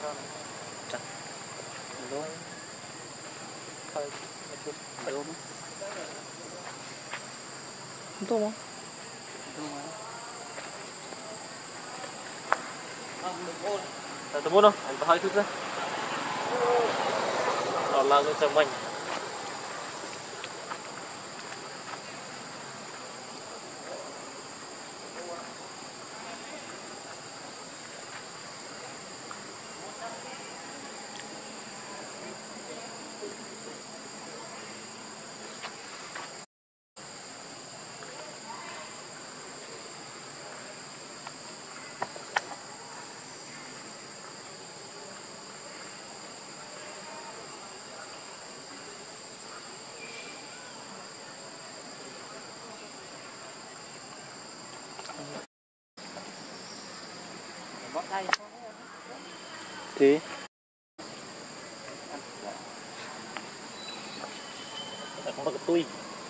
Chắc luôn thôi phải ôm không tôm không tôm muốn không anh có hai chút nữa đó là cái sầm mình thì không có cái tui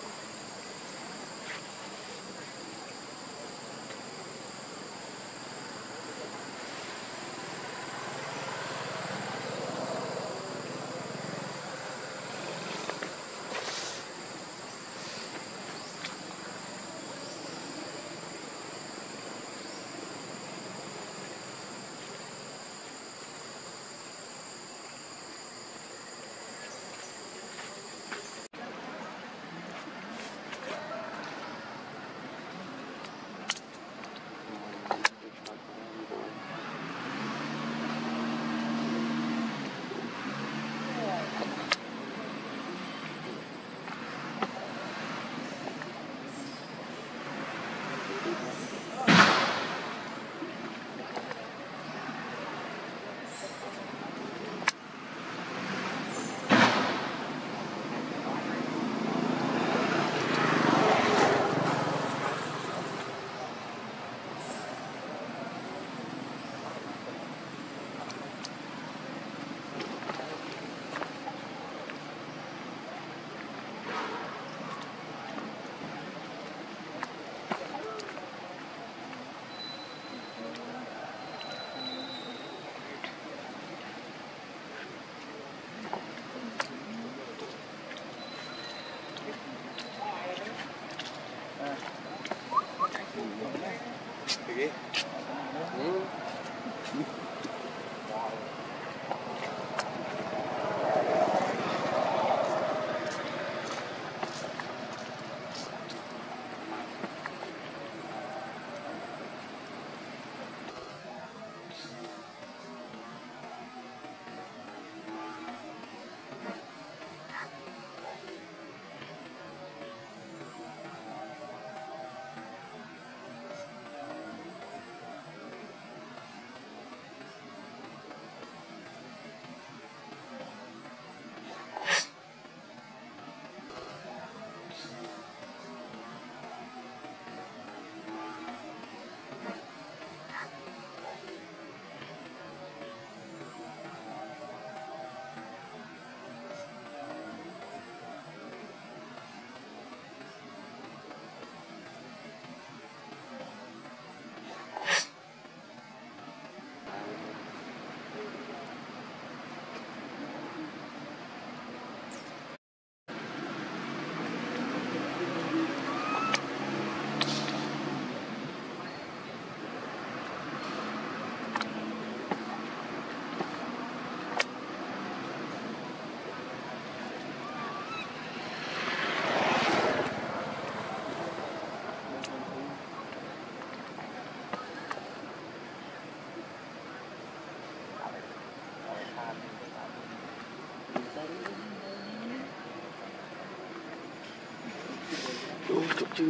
chụp chứ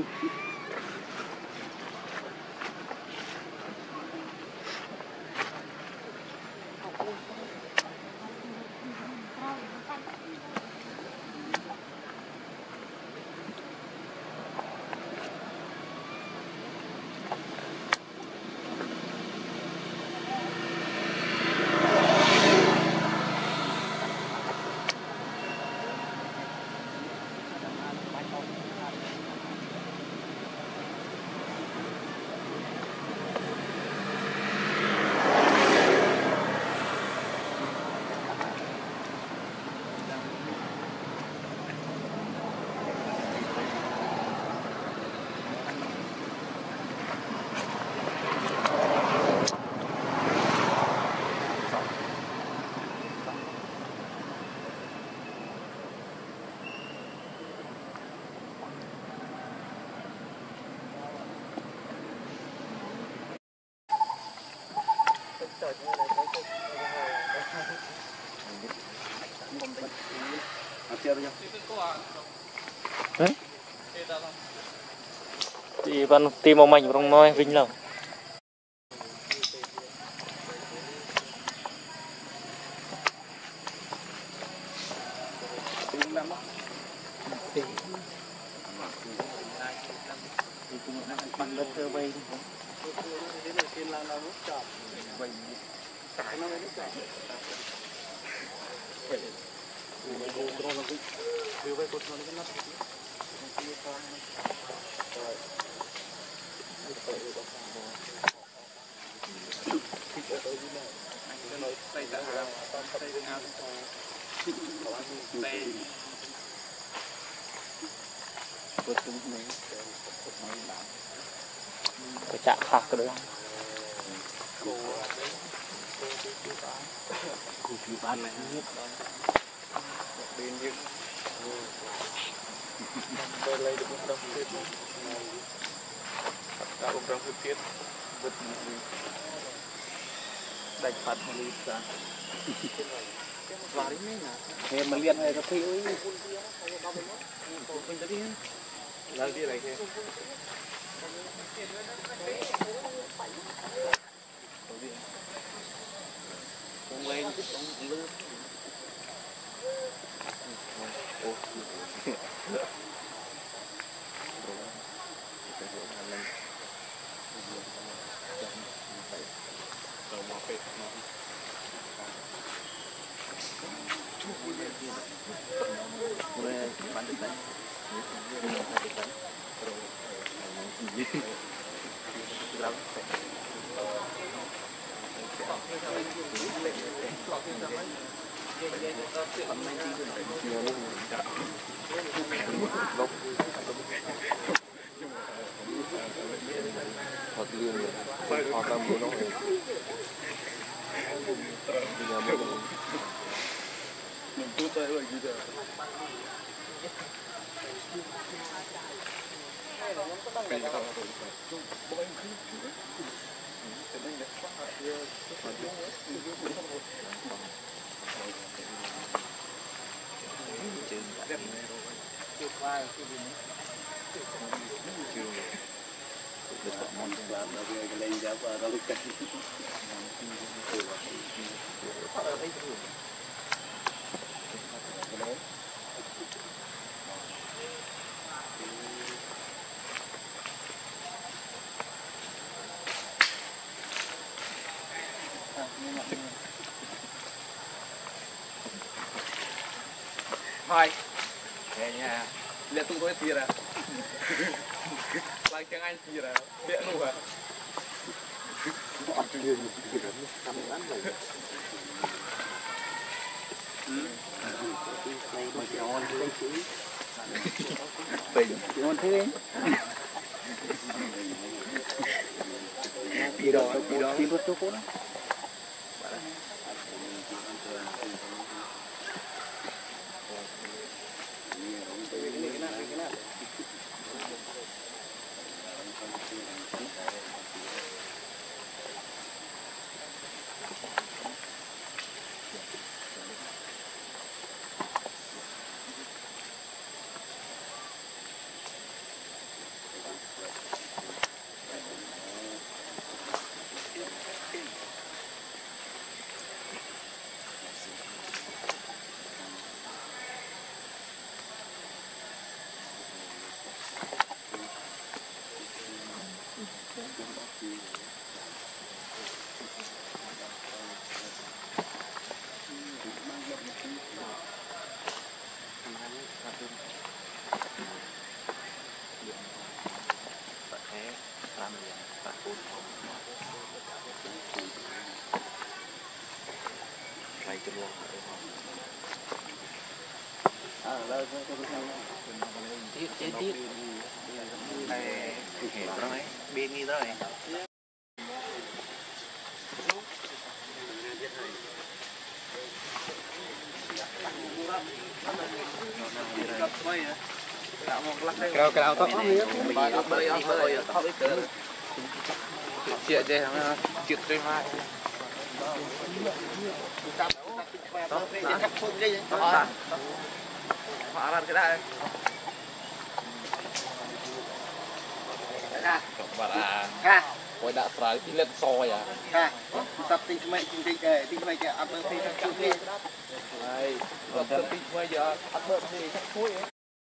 thì vẫn tìm một mảnh trong nói vinh lòng cái chạm khạc cái đấy ban này bên như đây lấy được một đồng tiền cả một đồng tiền vật đánh phạt một lít ra vào đi mấy nè thêm mà liên hệ có khi ơi làm gì này kia không quen không lướt Hai nhà lihat tunggu itu ya lagi yang anjir ya dia luar bên như thế này Kalau top chuyện đây là chuyện tôi mai Họ ăn cái đại Ha. Bà là Ha. Ôi đã phải đi lên soi à Ha. Tập tinh mày tinh mày cái ăn bơ phi chút đi. Đây, tập tinh bây giờ ăn bơ phi chắc cuối